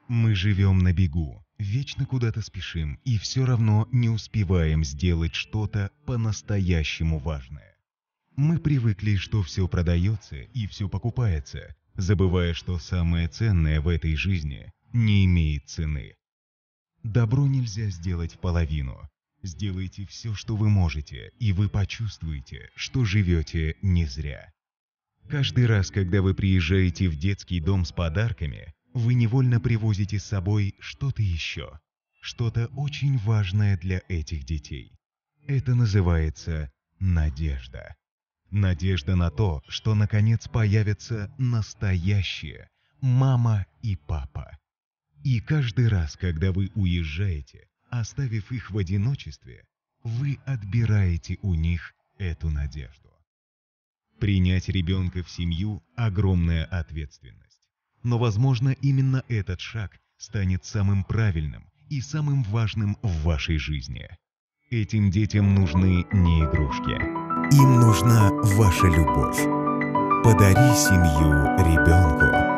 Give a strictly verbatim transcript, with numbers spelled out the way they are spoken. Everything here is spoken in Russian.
Мы живем на бегу, вечно куда-то спешим и все равно не успеваем сделать что-то по-настоящему важное. Мы привыкли, что все продается и все покупается, забывая, что самое ценное в этой жизни не имеет цены. Добро нельзя сделать в половину. Сделайте все, что вы можете, и вы почувствуете, что живете не зря. Каждый раз, когда вы приезжаете в детский дом с подарками, вы невольно привозите с собой что-то еще, что-то очень важное для этих детей. Это называется надежда. Надежда на то, что наконец появятся настоящие мама и папа. И каждый раз, когда вы уезжаете, оставив их в одиночестве, вы отбираете у них эту надежду. Принять ребенка в семью – огромная ответственность. Но, возможно, именно этот шаг станет самым правильным и самым важным в вашей жизни. Этим детям нужны не игрушки. Им нужна ваша любовь. Подари семью ребенку.